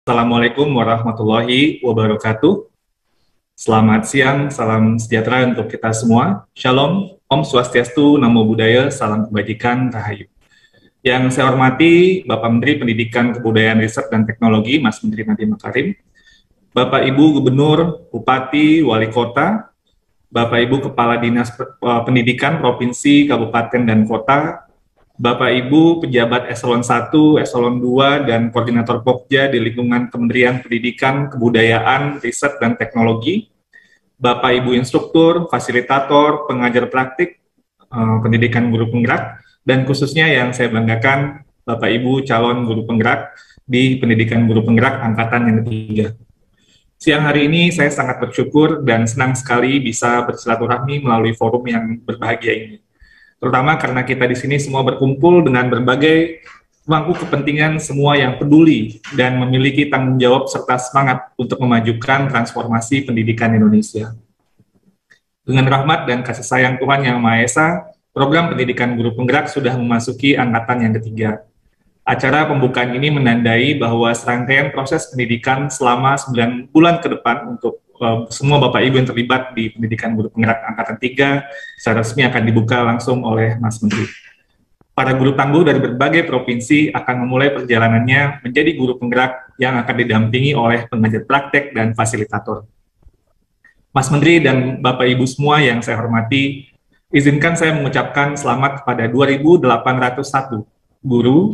Assalamualaikum warahmatullahi wabarakatuh. Selamat siang, salam sejahtera untuk kita semua. Shalom, Om Swastiastu, Namo Buddhaya, salam kebajikan, Rahayu. Yang saya hormati Bapak Menteri Pendidikan, Kebudayaan, Riset, dan Teknologi, Mas Menteri Nadiem Makarim, Bapak Ibu Gubernur, Bupati, Wali Kota, Bapak Ibu Kepala Dinas Pendidikan Provinsi, Kabupaten, dan Kota, Bapak Ibu pejabat eselon 1, eselon 2, dan koordinator Pokja di lingkungan Kementerian Pendidikan, Kebudayaan, Riset, dan Teknologi, Bapak Ibu instruktur, fasilitator, pengajar praktik, pendidikan guru penggerak, dan khususnya yang saya banggakan, Bapak Ibu calon guru penggerak di pendidikan guru penggerak angkatan yang ketiga. Siang hari ini saya sangat bersyukur dan senang sekali bisa bersilaturahmi melalui forum yang berbahagia ini. Terutama karena kita di sini semua berkumpul dengan berbagai pemangku kepentingan semua yang peduli dan memiliki tanggung jawab serta semangat untuk memajukan transformasi pendidikan Indonesia. Dengan rahmat dan kasih sayang Tuhan Yang Maha Esa, program pendidikan guru penggerak sudah memasuki angkatan yang ketiga. Acara pembukaan ini menandai bahwa serangkaian proses pendidikan selama 9 bulan ke depan untuk semua Bapak Ibu yang terlibat di pendidikan guru penggerak angkatan 3 secara resmi akan dibuka langsung oleh Mas Menteri. Para guru tangguh dari berbagai provinsi akan memulai perjalanannya menjadi guru penggerak yang akan didampingi oleh pengajar praktek dan fasilitator. Mas Menteri dan Bapak Ibu semua yang saya hormati, izinkan saya mengucapkan selamat kepada 2.801 guru,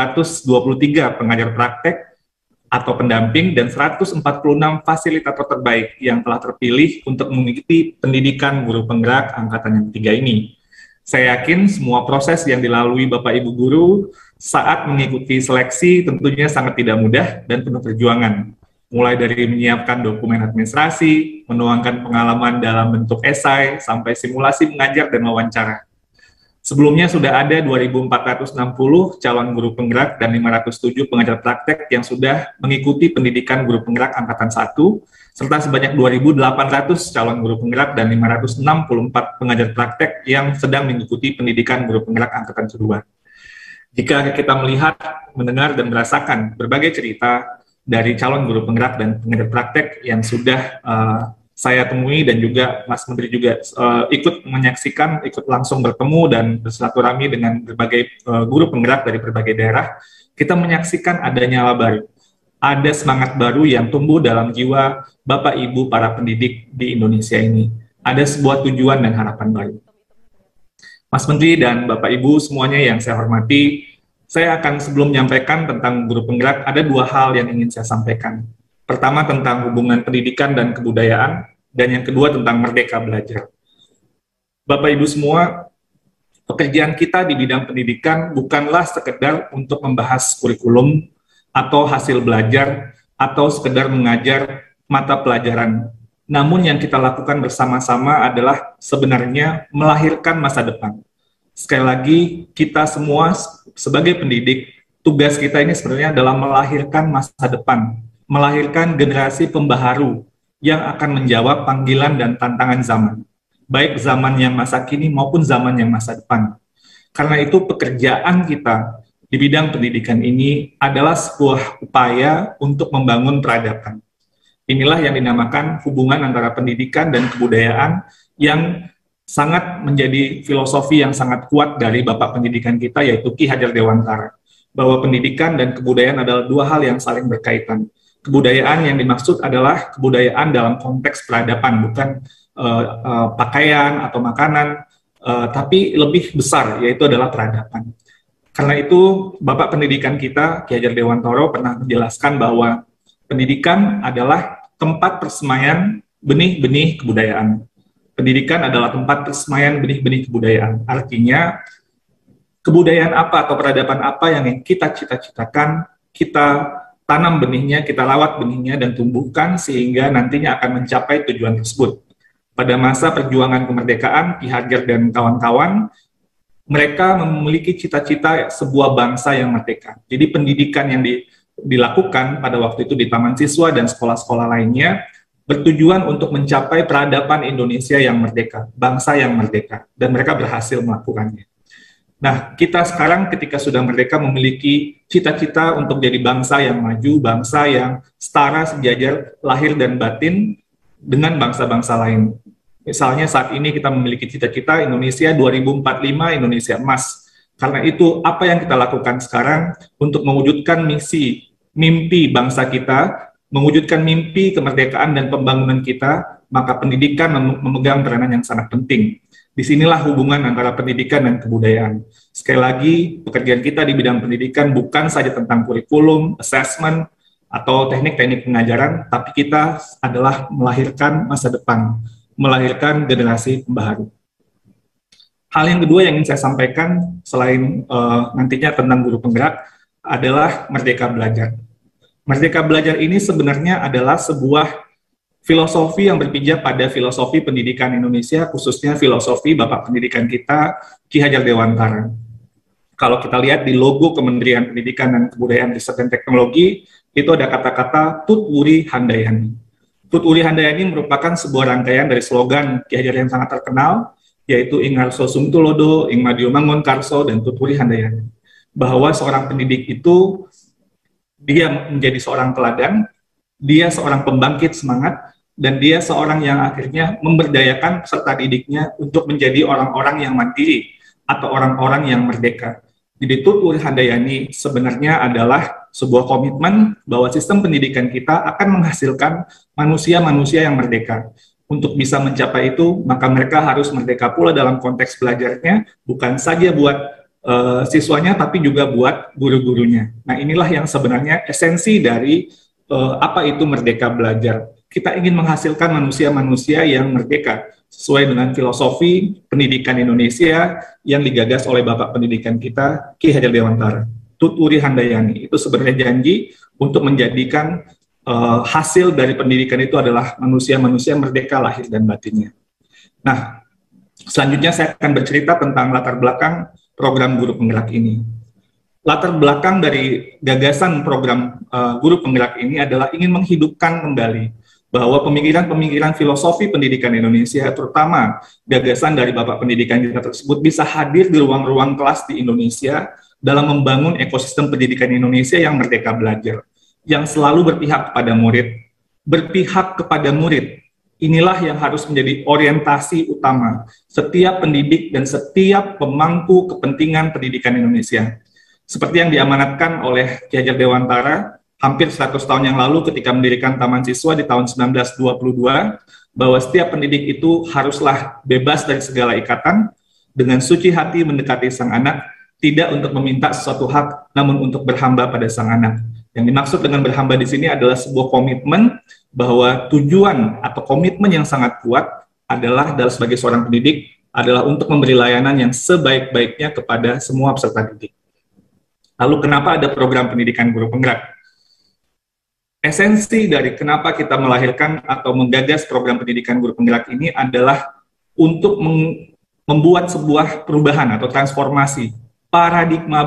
523 pengajar praktek atau pendamping, dan 146 fasilitator terbaik yang telah terpilih untuk mengikuti pendidikan guru penggerak angkatan yang ketiga ini. Saya yakin semua proses yang dilalui Bapak Ibu guru saat mengikuti seleksi tentunya sangat tidak mudah dan penuh perjuangan. Mulai dari menyiapkan dokumen administrasi, menuangkan pengalaman dalam bentuk esai, sampai simulasi mengajar dan wawancara. Sebelumnya sudah ada 2.460 calon guru penggerak dan 507 pengajar praktek yang sudah mengikuti pendidikan guru penggerak angkatan 1, serta sebanyak 2.800 calon guru penggerak dan 564 pengajar praktek yang sedang mengikuti pendidikan guru penggerak angkatan kedua. Jika kita melihat, mendengar, dan merasakan berbagai cerita dari calon guru penggerak dan pengajar praktek yang sudah saya temui dan juga Mas Menteri juga ikut menyaksikan, ikut langsung bertemu dan bersilaturahmi dengan berbagai guru penggerak dari berbagai daerah, kita menyaksikan ada nyala baru, ada semangat baru yang tumbuh dalam jiwa Bapak Ibu para pendidik di Indonesia ini. Ada sebuah tujuan dan harapan baru. Mas Menteri dan Bapak Ibu semuanya yang saya hormati, saya akan sebelum menyampaikan tentang guru penggerak, ada dua hal yang ingin saya sampaikan. Pertama tentang hubungan pendidikan dan kebudayaan, dan yang kedua tentang merdeka belajar. Bapak Ibu semua, pekerjaan kita di bidang pendidikan bukanlah sekedar untuk membahas kurikulum atau hasil belajar atau sekedar mengajar mata pelajaran. Namun yang kita lakukan bersama-sama adalah sebenarnya melahirkan masa depan. Sekali lagi, kita semua sebagai pendidik, tugas kita ini sebenarnya adalah melahirkan masa depan, melahirkan generasi pembaharu yang akan menjawab panggilan dan tantangan zaman, baik zaman yang masa kini maupun zaman yang masa depan. Karena itu pekerjaan kita di bidang pendidikan ini adalah sebuah upaya untuk membangun peradaban. Inilah yang dinamakan hubungan antara pendidikan dan kebudayaan yang sangat menjadi filosofi yang sangat kuat dari Bapak Pendidikan kita, yaitu Ki Hajar Dewantara, bahwa pendidikan dan kebudayaan adalah dua hal yang saling berkaitan. Kebudayaan yang dimaksud adalah kebudayaan dalam konteks peradaban, bukan pakaian atau makanan, tapi lebih besar, yaitu adalah peradaban. Karena itu, Bapak Pendidikan kita, Ki Hajar Dewantara, pernah menjelaskan bahwa pendidikan adalah tempat persemaian benih-benih kebudayaan. Pendidikan adalah tempat persemaian benih-benih kebudayaan. Artinya, kebudayaan apa atau peradaban apa yang kita cita-citakan, kita tanam benihnya, kita rawat benihnya dan tumbuhkan sehingga nantinya akan mencapai tujuan tersebut. Pada masa perjuangan kemerdekaan, Ki Hajar dan kawan-kawan, mereka memiliki cita-cita sebuah bangsa yang merdeka. Jadi pendidikan yang dilakukan pada waktu itu di taman siswa dan sekolah-sekolah lainnya bertujuan untuk mencapai peradaban Indonesia yang merdeka, bangsa yang merdeka, dan mereka berhasil melakukannya. Nah, kita sekarang ketika sudah merdeka memiliki cita-cita untuk jadi bangsa yang maju, bangsa yang setara sejajar lahir dan batin dengan bangsa-bangsa lain. Misalnya saat ini kita memiliki cita-cita Indonesia 2045, Indonesia emas. Karena itu, apa yang kita lakukan sekarang untuk mewujudkan mimpi bangsa kita, mewujudkan mimpi kemerdekaan dan pembangunan kita, maka pendidikan memegang peranan yang sangat penting. Disinilah hubungan antara pendidikan dan kebudayaan. Sekali lagi, pekerjaan kita di bidang pendidikan bukan saja tentang kurikulum, assessment, atau teknik-teknik pengajaran, tapi kita adalah melahirkan masa depan, melahirkan generasi pembaharu. Hal yang kedua yang ingin saya sampaikan, selain nantinya tentang guru penggerak, adalah Merdeka Belajar. Merdeka Belajar ini sebenarnya adalah sebuah filosofi yang berpijak pada filosofi pendidikan Indonesia, khususnya filosofi Bapak Pendidikan kita, Ki Hajar Dewantara. Kalau kita lihat di logo Kementerian Pendidikan dan Kebudayaan Riset dan Teknologi, itu ada kata-kata Tut Wuri Handayani. Tut Wuri Handayani merupakan sebuah rangkaian dari slogan Ki Hajar yang sangat terkenal, yaitu Ing Harso Sumtulodo, Ing Madio Mangun Karso, dan Tut Wuri Handayani. Bahwa seorang pendidik itu, dia menjadi seorang teladan, dia seorang pembangkit semangat, dan dia seorang yang akhirnya memberdayakan peserta didiknya untuk menjadi orang-orang yang mandiri atau orang-orang yang merdeka. Jadi Tut Wuri Handayani sebenarnya adalah sebuah komitmen bahwa sistem pendidikan kita akan menghasilkan manusia-manusia yang merdeka. Untuk bisa mencapai itu, maka mereka harus merdeka pula dalam konteks belajarnya, bukan saja buat siswanya, tapi juga buat guru-gurunya. Nah, inilah yang sebenarnya esensi dari apa itu Merdeka Belajar. Kita ingin menghasilkan manusia-manusia yang merdeka sesuai dengan filosofi pendidikan Indonesia yang digagas oleh Bapak Pendidikan kita, Ki Hajar Dewantara. Tut Wuri Handayani itu sebenarnya janji untuk menjadikan hasil dari pendidikan itu adalah manusia-manusia merdeka lahir dan batinnya. Nah, selanjutnya saya akan bercerita tentang latar belakang program guru penggerak ini. Latar belakang dari gagasan program guru penggerak ini adalah ingin menghidupkan kembali bahwa pemikiran-pemikiran filosofi pendidikan Indonesia, terutama gagasan dari Bapak Pendidikan kita tersebut, bisa hadir di ruang-ruang kelas di Indonesia dalam membangun ekosistem pendidikan Indonesia yang merdeka belajar, yang selalu berpihak kepada murid. Berpihak kepada murid, inilah yang harus menjadi orientasi utama setiap pendidik dan setiap pemangku kepentingan pendidikan Indonesia. Seperti yang diamanatkan oleh Ki Hajar Dewantara hampir 100 tahun yang lalu ketika mendirikan Taman Siswa di tahun 1922, bahwa setiap pendidik itu haruslah bebas dari segala ikatan, dengan suci hati mendekati sang anak, tidak untuk meminta sesuatu hak, namun untuk berhamba pada sang anak. Yang dimaksud dengan berhamba di sini adalah sebuah komitmen bahwa tujuan atau komitmen yang sangat kuat adalah dalam sebagai seorang pendidik adalah untuk memberi layanan yang sebaik-baiknya kepada semua peserta didik. Lalu kenapa ada program pendidikan guru penggerak? Esensi dari kenapa kita melahirkan atau menggagas program pendidikan guru penggerak ini adalah untuk membuat sebuah perubahan atau transformasi paradigma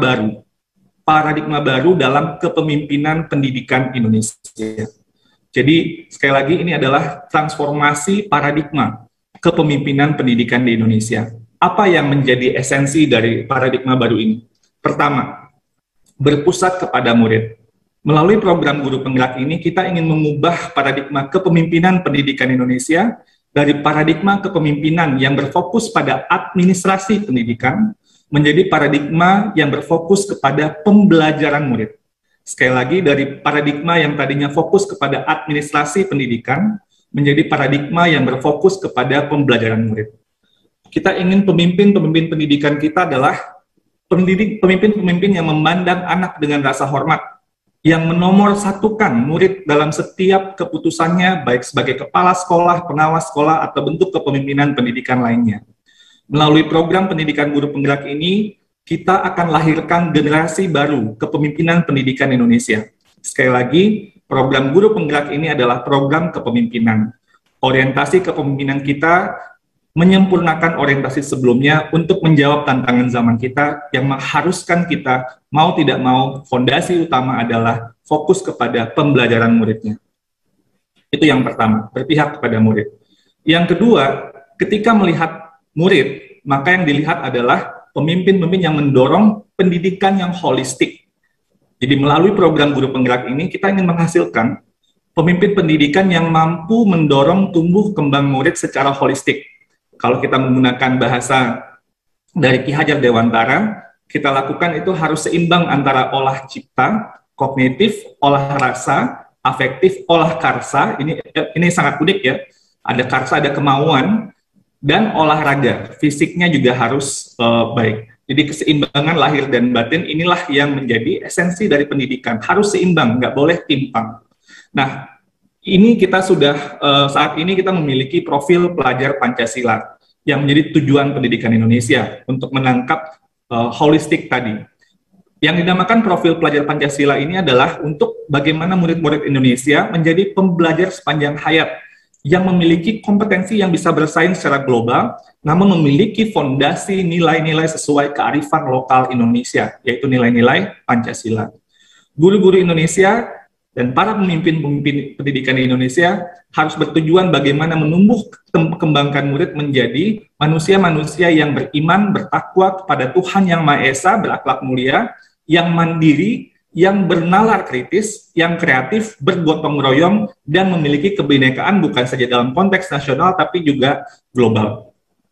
baru dalam kepemimpinan pendidikan Indonesia. Jadi sekali lagi ini adalah transformasi paradigma kepemimpinan pendidikan di Indonesia. Apa yang menjadi esensi dari paradigma baru ini? Pertama, berpusat kepada murid. Melalui program guru penggerak ini, kita ingin mengubah paradigma kepemimpinan pendidikan Indonesia dari paradigma kepemimpinan yang berfokus pada administrasi pendidikan menjadi paradigma yang berfokus kepada pembelajaran murid. Sekali lagi, dari paradigma yang tadinya fokus kepada administrasi pendidikan menjadi paradigma yang berfokus kepada pembelajaran murid. Kita ingin pemimpin-pemimpin pendidikan kita adalah pemimpin-pemimpin yang memandang anak dengan rasa hormat, yang menomorsatukan murid dalam setiap keputusannya, baik sebagai kepala sekolah, pengawas sekolah, atau bentuk kepemimpinan pendidikan lainnya. Melalui program pendidikan guru penggerak ini, kita akan lahirkan generasi baru kepemimpinan pendidikan Indonesia. Sekali lagi, program guru penggerak ini adalah program kepemimpinan. Orientasi kepemimpinan kita menyempurnakan orientasi sebelumnya untuk menjawab tantangan zaman kita yang mengharuskan kita mau tidak mau fondasi utama adalah fokus kepada pembelajaran muridnya. Itu yang pertama, berpihak kepada murid. Yang kedua, ketika melihat murid, maka yang dilihat adalah pemimpin-pemimpin yang mendorong pendidikan yang holistik. Jadi melalui program guru penggerak ini kita ingin menghasilkan pemimpin pendidikan yang mampu mendorong tumbuh kembang murid secara holistik. Kalau kita menggunakan bahasa dari Ki Hajar Dewantara, kita lakukan itu harus seimbang antara olah cipta, kognitif, olah rasa, afektif, olah karsa. Ini sangat unik ya. Ada karsa, ada kemauan, dan olahraga. Fisiknya juga harus baik. Jadi keseimbangan lahir dan batin inilah yang menjadi esensi dari pendidikan. Harus seimbang, nggak boleh timpang. Nah, ini kita sudah saat ini kita memiliki profil pelajar Pancasila yang menjadi tujuan pendidikan Indonesia untuk menangkap holistik tadi. Yang dinamakan profil pelajar Pancasila ini adalah untuk bagaimana murid-murid Indonesia menjadi pembelajar sepanjang hayat yang memiliki kompetensi yang bisa bersaing secara global, namun memiliki fondasi nilai-nilai sesuai kearifan lokal Indonesia, yaitu nilai-nilai Pancasila. Guru-guru Indonesia dan para pemimpin-pemimpin pendidikan di Indonesia harus bertujuan bagaimana menumbuh kembangkan murid menjadi manusia-manusia yang beriman, bertakwa kepada Tuhan Yang Maha Esa, berakhlak mulia, yang mandiri, yang bernalar kritis, yang kreatif, bergotong royong, dan memiliki kebinekaan bukan saja dalam konteks nasional, tapi juga global.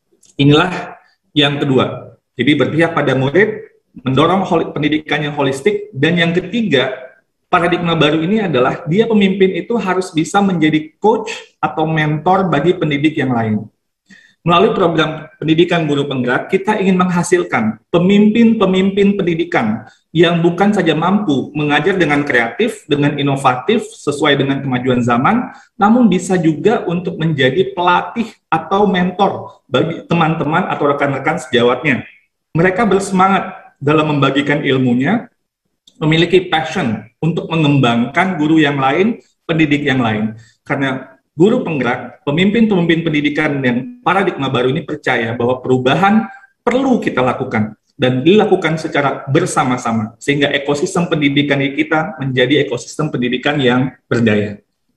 Inilah yang kedua. Jadi berpihak pada murid, mendorong pendidikan yang holistik, dan yang ketiga, paradigma baru ini adalah dia pemimpin itu harus bisa menjadi coach atau mentor bagi pendidik yang lain. Melalui program pendidikan guru penggerak, kita ingin menghasilkan pemimpin-pemimpin pendidikan yang bukan saja mampu mengajar dengan kreatif, dengan inovatif, sesuai dengan kemajuan zaman, namun bisa juga untuk menjadi pelatih atau mentor bagi teman-teman atau rekan-rekan sejawatnya. Mereka bersemangat dalam membagikan ilmunya, memiliki passion untuk mengembangkan guru yang lain, pendidik yang lain. Karena guru penggerak, pemimpin-pemimpin pendidikan dan paradigma baru ini percaya bahwa perubahan perlu kita lakukan dan dilakukan secara bersama-sama sehingga ekosistem pendidikan kita menjadi ekosistem pendidikan yang berdaya.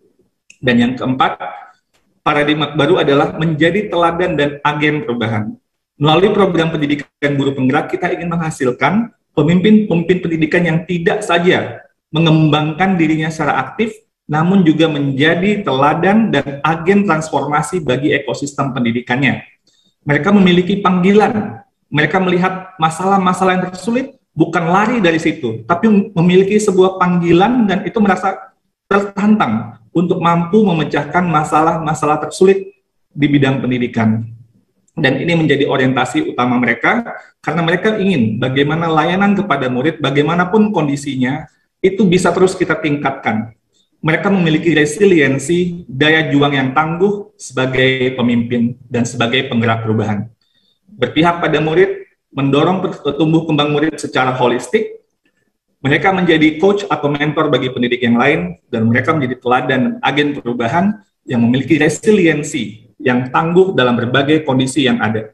Dan yang keempat, paradigma baru adalah menjadi teladan dan agen perubahan. Melalui program pendidikan guru penggerak, kita ingin menghasilkan pemimpin-pemimpin pendidikan yang tidak saja mengembangkan dirinya secara aktif, namun juga menjadi teladan dan agen transformasi bagi ekosistem pendidikannya. Mereka memiliki panggilan, mereka melihat masalah-masalah yang tersulit, bukan lari dari situ, tapi memiliki sebuah panggilan dan itu merasa tertantang untuk mampu memecahkan masalah-masalah tersulit di bidang pendidikan. Dan ini menjadi orientasi utama mereka, karena mereka ingin bagaimana layanan kepada murid, bagaimanapun kondisinya, itu bisa terus kita tingkatkan. Mereka memiliki resiliensi, daya juang yang tangguh sebagai pemimpin dan sebagai penggerak perubahan. Berpihak pada murid, mendorong tumbuh kembang murid secara holistik, mereka menjadi coach atau mentor bagi pendidik yang lain, dan mereka menjadi teladan dan agen perubahan yang memiliki resiliensi yang tangguh dalam berbagai kondisi yang ada.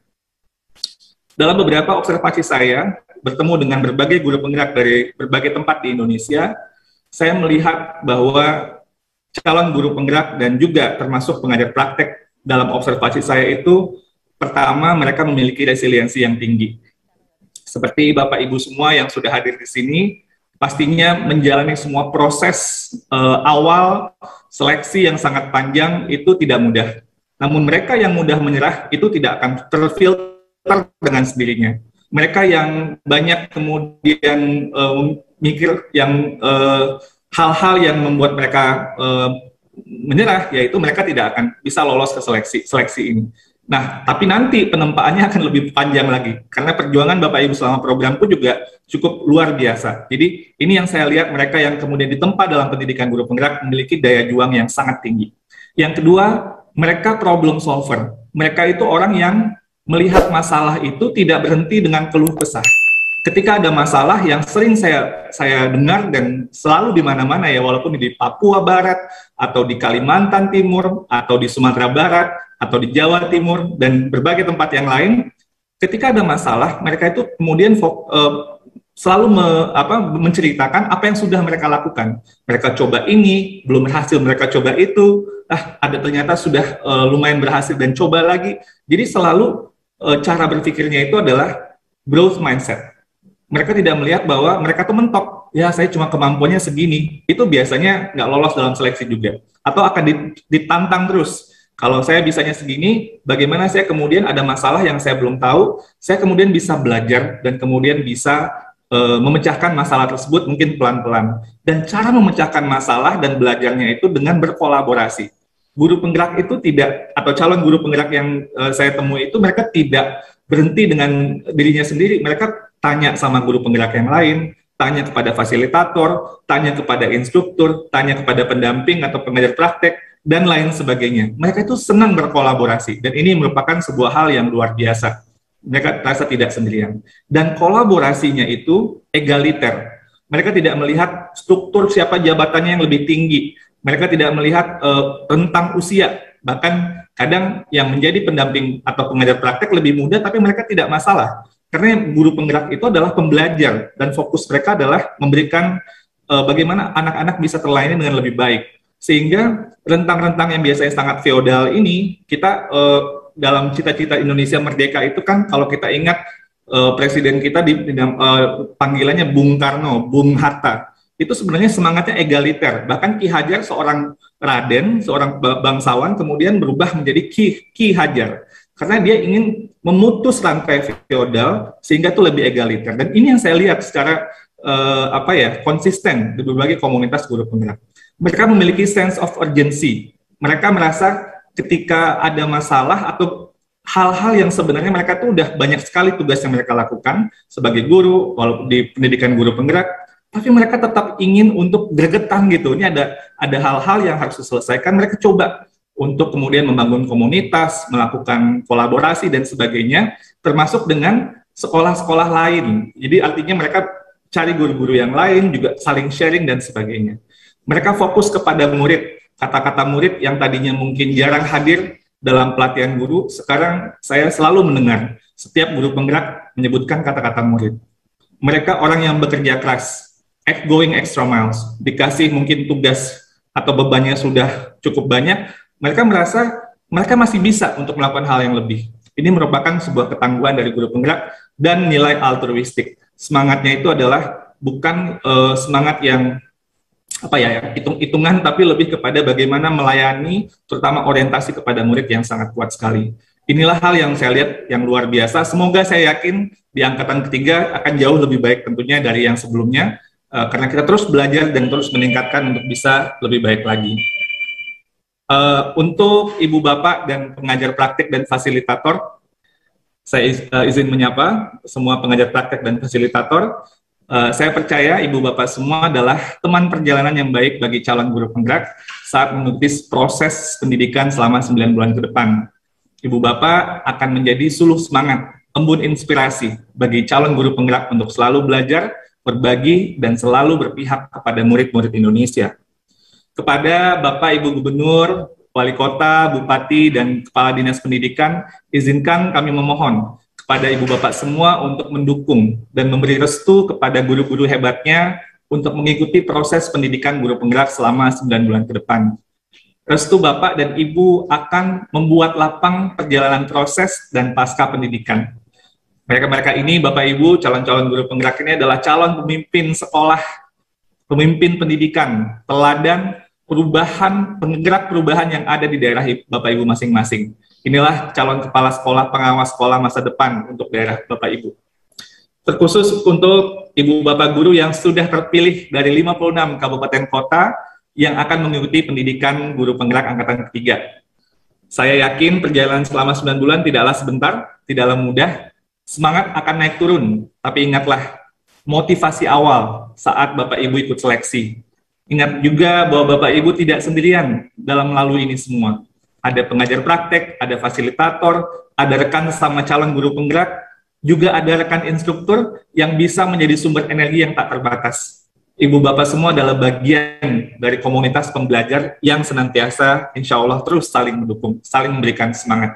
Dalam beberapa observasi saya, bertemu dengan berbagai guru penggerak dari berbagai tempat di Indonesia, saya melihat bahwa calon guru penggerak dan juga termasuk pengajar praktek dalam observasi saya itu, pertama mereka memiliki resiliensi yang tinggi. Seperti Bapak Ibu semua yang sudah hadir di sini, pastinya menjalani semua proses awal seleksi yang sangat panjang itu tidak mudah. Namun mereka yang mudah menyerah itu tidak akan terfilter dengan sendirinya. Mereka yang banyak kemudian mikir yang hal-hal yang membuat mereka menyerah, yaitu mereka tidak akan bisa lolos ke seleksi ini. Nah, tapi nanti penempaannya akan lebih panjang lagi, karena perjuangan Bapak Ibu selama program pun juga cukup luar biasa. Jadi ini yang saya lihat, mereka yang kemudian ditempa dalam pendidikan guru penggerak memiliki daya juang yang sangat tinggi. Yang kedua, mereka problem solver. Mereka itu orang yang melihat masalah itu tidak berhenti dengan keluh kesah. Ketika ada masalah yang sering saya dengar dan selalu di mana-mana ya, walaupun di Papua Barat atau di Kalimantan Timur atau di Sumatera Barat atau di Jawa Timur dan berbagai tempat yang lain, ketika ada masalah mereka itu kemudian selalu menceritakan apa yang sudah mereka lakukan. Mereka coba ini, belum berhasil, mereka coba itu, ada ternyata sudah lumayan berhasil dan coba lagi. Jadi selalu cara berpikirnya itu adalah growth mindset. Mereka tidak melihat bahwa mereka tuh mentok, ya saya cuma kemampuannya segini, itu biasanya nggak lolos dalam seleksi juga, atau akan ditantang terus. Kalau saya bisanya segini, bagaimana saya kemudian ada masalah yang saya belum tahu, saya kemudian bisa belajar dan kemudian bisa memecahkan masalah tersebut mungkin pelan-pelan. Dan cara memecahkan masalah dan belajarnya itu dengan berkolaborasi. Guru penggerak itu tidak, atau calon guru penggerak yang saya temui itu, mereka tidak berhenti dengan dirinya sendiri, mereka tanya sama guru penggerak yang lain, tanya kepada fasilitator, tanya kepada instruktur, tanya kepada pendamping atau pengajar praktek, dan lain sebagainya. Mereka itu senang berkolaborasi, dan ini merupakan sebuah hal yang luar biasa. Mereka terasa tidak sendirian. Dan kolaborasinya itu egaliter. Mereka tidak melihat struktur siapa jabatannya yang lebih tinggi. Mereka tidak melihat rentang usia. Bahkan kadang yang menjadi pendamping atau pengajar praktek lebih muda, tapi mereka tidak masalah. Karena guru penggerak itu adalah pembelajar, dan fokus mereka adalah memberikan bagaimana anak-anak bisa terlayani dengan lebih baik. Sehingga rentang-rentang yang biasanya sangat feodal ini, kita dalam cita-cita Indonesia Merdeka itu kan, kalau kita ingat presiden kita panggilannya Bung Karno, Bung Hatta, itu sebenarnya semangatnya egaliter. Bahkan Ki Hajar, seorang Raden, seorang bangsawan, kemudian berubah menjadi Ki Hajar, karena dia ingin memutus rantai feodal sehingga itu lebih egaliter. Dan ini yang saya lihat secara konsisten di berbagai komunitas guru penggerak. Mereka memiliki sense of urgency. Mereka merasa ketika ada masalah atau hal-hal yang sebenarnya mereka tuh udah banyak sekali tugas yang mereka lakukan sebagai guru, walaupun di pendidikan guru penggerak, tapi mereka tetap ingin untuk gregetan gitu. Ini ada hal-hal yang harus diselesaikan. Mereka coba untuk kemudian membangun komunitas, melakukan kolaborasi dan sebagainya, termasuk dengan sekolah-sekolah lain. Jadi artinya mereka cari guru-guru yang lain, juga saling sharing dan sebagainya. Mereka fokus kepada murid. Kata-kata murid yang tadinya mungkin jarang hadir dalam pelatihan guru, sekarang saya selalu mendengar setiap guru penggerak menyebutkan kata-kata murid. Mereka orang yang bekerja keras, going extra miles, dikasih mungkin tugas atau bebannya sudah cukup banyak, mereka merasa mereka masih bisa untuk melakukan hal yang lebih. Ini merupakan sebuah ketangguhan dari guru penggerak dan nilai altruistik. Semangatnya itu adalah bukan semangat yang hitung-hitungan, tapi lebih kepada bagaimana melayani, terutama orientasi kepada murid yang sangat kuat sekali. Inilah hal yang saya lihat yang luar biasa. Semoga saya yakin di angkatan ketiga akan jauh lebih baik tentunya dari yang sebelumnya, karena kita terus belajar dan terus meningkatkan untuk bisa lebih baik lagi. Untuk Ibu Bapak dan pengajar praktik dan fasilitator, saya izin menyapa semua pengajar praktek dan fasilitator. Saya percaya Ibu Bapak semua adalah teman perjalanan yang baik bagi calon guru penggerak saat mengikuti proses pendidikan selama 9 bulan ke depan. Ibu Bapak akan menjadi suluh semangat, embun inspirasi bagi calon guru penggerak untuk selalu belajar, berbagi, dan selalu berpihak kepada murid-murid Indonesia. Kepada Bapak Ibu Gubernur, Wali Kota, Bupati, dan Kepala Dinas Pendidikan, izinkan kami memohon kepada Ibu Bapak semua untuk mendukung dan memberi restu kepada guru-guru hebatnya untuk mengikuti proses pendidikan guru penggerak selama 9 bulan ke depan. Restu Bapak dan Ibu akan membuat lapang perjalanan proses dan pasca pendidikan. Mereka-mereka ini, Bapak Ibu, calon-calon guru penggerak ini adalah calon pemimpin sekolah, pemimpin pendidikan, teladan perubahan, penggerak perubahan yang ada di daerah Bapak Ibu masing-masing. Inilah calon kepala sekolah, pengawas sekolah masa depan untuk daerah Bapak Ibu. Terkhusus untuk Ibu Bapak Guru yang sudah terpilih dari 56 kabupaten kota yang akan mengikuti pendidikan guru penggerak angkatan ketiga. Saya yakin perjalanan selama 9 bulan tidaklah sebentar, tidaklah mudah. Semangat akan naik turun, tapi ingatlah motivasi awal saat Bapak Ibu ikut seleksi. Ingat juga bahwa Bapak Ibu tidak sendirian dalam melalui ini semua. Ada pengajar praktek, ada fasilitator, ada rekan sama calon guru penggerak, juga ada rekan instruktur yang bisa menjadi sumber energi yang tak terbatas. Ibu Bapak semua adalah bagian dari komunitas pembelajar yang senantiasa insya Allah terus saling mendukung, saling memberikan semangat.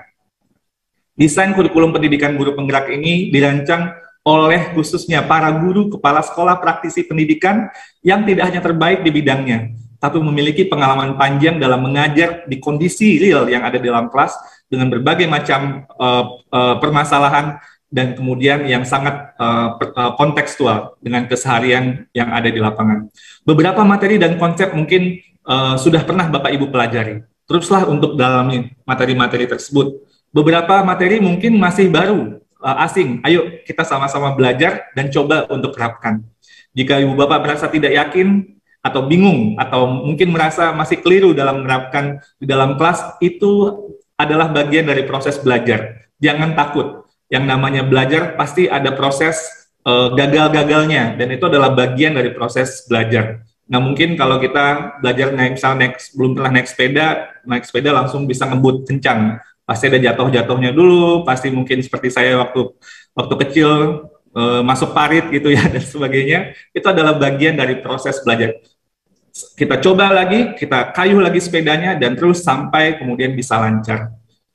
Desain kurikulum pendidikan guru penggerak ini dirancang oleh khususnya para guru, kepala sekolah, praktisi pendidikan yang tidak hanya terbaik di bidangnya, tapi memiliki pengalaman panjang dalam mengajar di kondisi real yang ada di dalam kelas dengan berbagai macam permasalahan dan kemudian yang sangat kontekstual dengan keseharian yang ada di lapangan. Beberapa materi dan konsep mungkin sudah pernah Bapak Ibu pelajari. Teruslah untuk dalami materi-materi tersebut. Beberapa materi mungkin masih baru, asing. Ayo kita sama-sama belajar dan coba untuk terapkan. Jika Ibu Bapak merasa tidak yakin atau bingung atau mungkin merasa masih keliru dalam menerapkan di dalam kelas, itu adalah bagian dari proses belajar. Jangan takut. Yang namanya belajar pasti ada proses gagal-gagalnya, dan itu adalah bagian dari proses belajar. Nah, mungkin kalau kita belajar belum pernah naik sepeda langsung bisa ngebut kencang. Pasti ada jatuh-jatuhnya dulu, pasti mungkin seperti saya waktu kecil masuk parit gitu ya dan sebagainya. Itu adalah bagian dari proses belajar. Kita coba lagi, kita kayuh lagi sepedanya, dan terus sampai kemudian bisa lancar.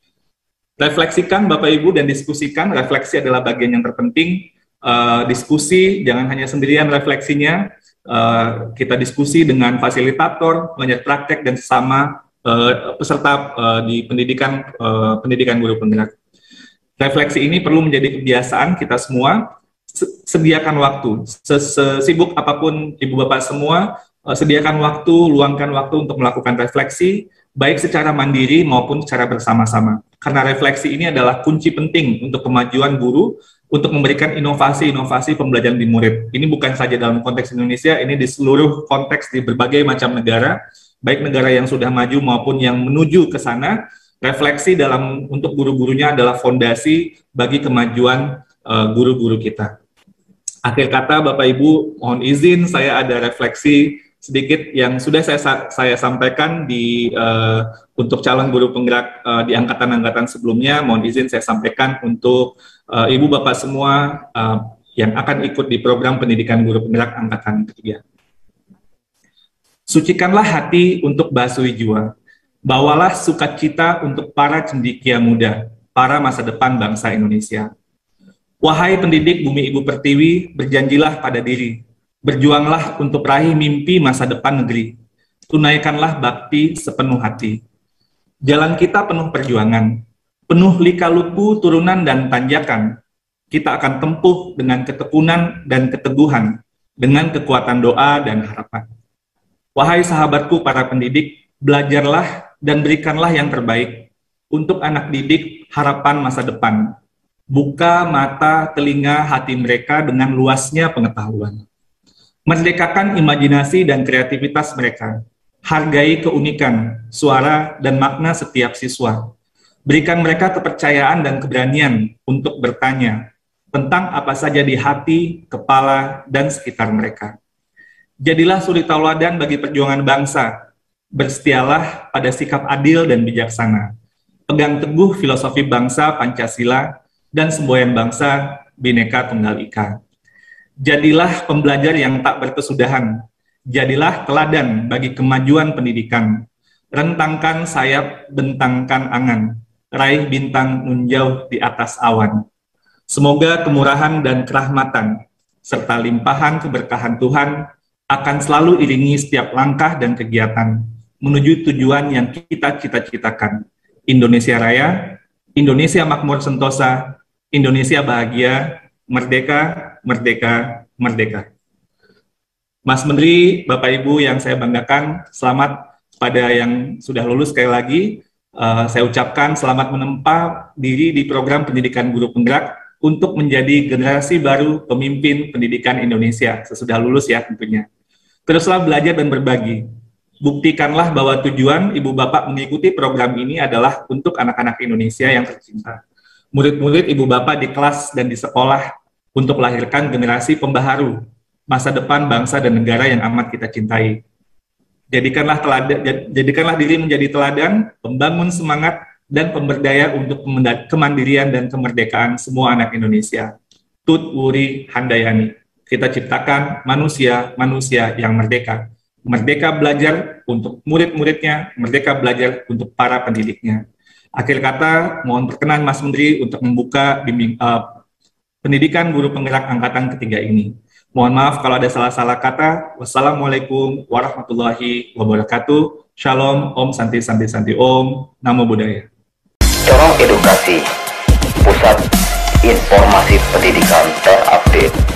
Refleksikan Bapak Ibu dan diskusikan. Refleksi adalah bagian yang terpenting. Diskusi, jangan hanya sendirian refleksinya. Kita diskusi dengan fasilitator, pengajar praktek, dan sesama peserta di pendidikan guru penggerak. Refleksi ini perlu menjadi kebiasaan kita semua. Sediakan waktu, sesibuk apapun Ibu Bapak semua, sediakan waktu, luangkan waktu untuk melakukan refleksi, baik secara mandiri maupun secara bersama-sama. Karena refleksi ini adalah kunci penting untuk kemajuan guru, untuk memberikan inovasi-inovasi pembelajaran di murid. Ini bukan saja dalam konteks Indonesia, ini di seluruh konteks di berbagai macam negara, baik negara yang sudah maju maupun yang menuju ke sana. Refleksi untuk guru-gurunya adalah fondasi bagi kemajuan guru-guru kita. Akhir kata Bapak Ibu, mohon izin saya ada refleksi sedikit yang sudah saya sampaikan untuk calon guru penggerak di angkatan-angkatan sebelumnya. Mohon izin saya sampaikan untuk Ibu Bapak semua yang akan ikut di program pendidikan guru penggerak angkatan ketiga. Sucikanlah hati untuk basuhi jiwa. Bawalah sukacita untuk para cendekia muda, para masa depan bangsa Indonesia. Wahai pendidik bumi Ibu Pertiwi, berjanjilah pada diri. Berjuanglah untuk raih mimpi masa depan negeri. Tunaikanlah bakti sepenuh hati. Jalan kita penuh perjuangan, penuh lika-liku turunan dan tanjakan. Kita akan tempuh dengan ketekunan dan keteguhan, dengan kekuatan doa dan harapan. Wahai sahabatku para pendidik, belajarlah dan berikanlah yang terbaik untuk anak didik harapan masa depan. Buka mata, telinga, hati mereka dengan luasnya pengetahuan. Merdekakan imajinasi dan kreativitas mereka. Hargai keunikan, suara, dan makna setiap siswa. Berikan mereka kepercayaan dan keberanian untuk bertanya tentang apa saja di hati, kepala, dan sekitar mereka. Jadilah suri tauladan bagi perjuangan bangsa. Bersetialah pada sikap adil dan bijaksana. Pegang teguh filosofi bangsa Pancasila dan semboyan bangsa Bhinneka Tunggal Ika. Jadilah pembelajar yang tak berkesudahan. Jadilah teladan bagi kemajuan pendidikan. Rentangkan sayap, bentangkan angan. Raih bintang menjauh di atas awan. Semoga kemurahan dan kerahmatan, serta limpahan keberkahan Tuhan akan selalu iringi setiap langkah dan kegiatan menuju tujuan yang kita cita-citakan. Indonesia Raya, Indonesia Makmur Sentosa, Indonesia Bahagia, Merdeka, Merdeka, Merdeka. Mas Menteri, Bapak Ibu yang saya banggakan, selamat pada yang sudah lulus sekali lagi. Saya ucapkan selamat menempa diri di program pendidikan guru penggerak untuk menjadi generasi baru pemimpin pendidikan Indonesia sesudah lulus ya tentunya. Teruslah belajar dan berbagi. Buktikanlah bahwa tujuan Ibu Bapak mengikuti program ini adalah untuk anak-anak Indonesia yang tercinta. Murid-murid Ibu Bapak di kelas dan di sekolah untuk melahirkan generasi pembaharu masa depan bangsa dan negara yang amat kita cintai. Jadikanlah diri menjadi teladan, pembangun semangat, dan pemberdaya untuk kemandirian dan kemerdekaan semua anak Indonesia. Tut Wuri Handayani. Kita ciptakan manusia yang merdeka. Merdeka belajar untuk murid-muridnya, merdeka belajar untuk para pendidiknya. Akhir kata, mohon perkenan Mas Menteri untuk membuka pendidikan guru penggerak angkatan ketiga ini. Mohon maaf kalau ada salah-salah kata. Wassalamualaikum warahmatullahi wabarakatuh. Shalom, Om Santi Santi Santi Om. Namo Buddhaya. Corong Edukasi Pusat informasi pendidikan terupdate.